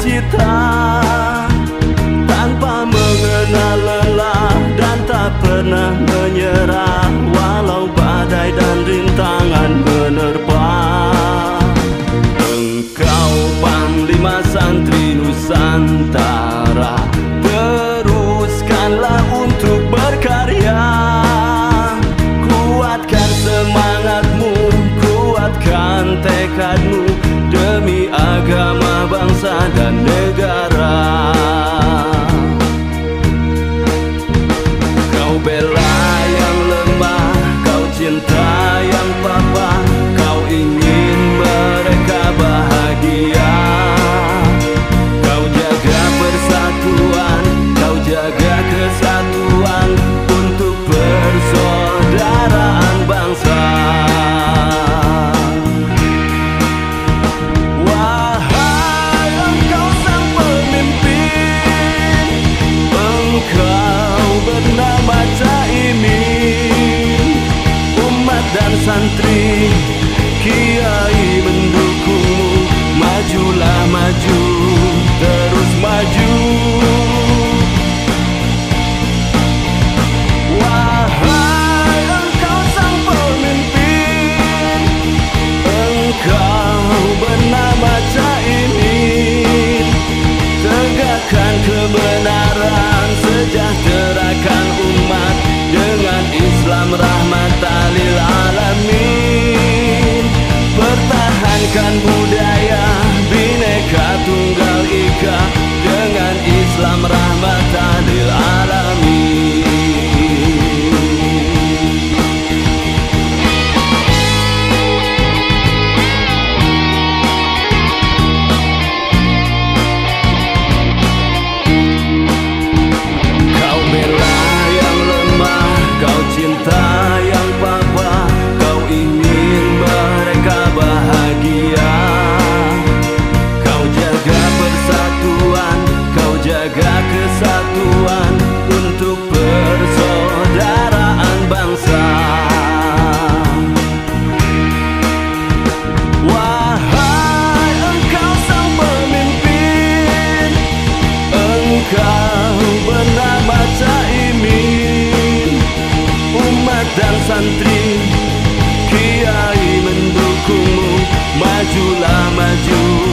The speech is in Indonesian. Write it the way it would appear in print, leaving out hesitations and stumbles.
cita-cita, tanpa mengenal lelah dan tak pernah menyerah, walau badai dan rintangan menerpa. Engkau Panglima Santri Nusantara, teruskanlah untuk berkarya. Kuatkan semangatmu, kuatkan tekadmu, demi agama, bangsa dan negara. Kau bela yang lemah, kau cinta yang papa, kau ingin mereka bahagia. Kau jaga persatuan, kau jaga kesatuan untuk persaudaraan bangsa. Wahai engkau sang pemimpin, engkau bernama Caimin. Umat dan santri kiai mendukungmu, majulah maju, terus maju. Wahai engkau sang pemimpin, engkau bernama Caimin. Tegakkan kebenaran, sejahterakan umat dengan Islam rahmatan lil alamin. Pertahankan budaya Bhinneka Tunggal Ika dengan Islam rahmatan lil alamin. Kau bela yang lemah, kau cinta yang papa, kau ingin mereka bahagia. Kau jaga persatuan, kau jaga kesatuan untuk persaudaraan bangsa. Wahai engkau sang pemimpin, engkau bernama Caimin. Umat dan santri kiai mendukungmu, majulah maju,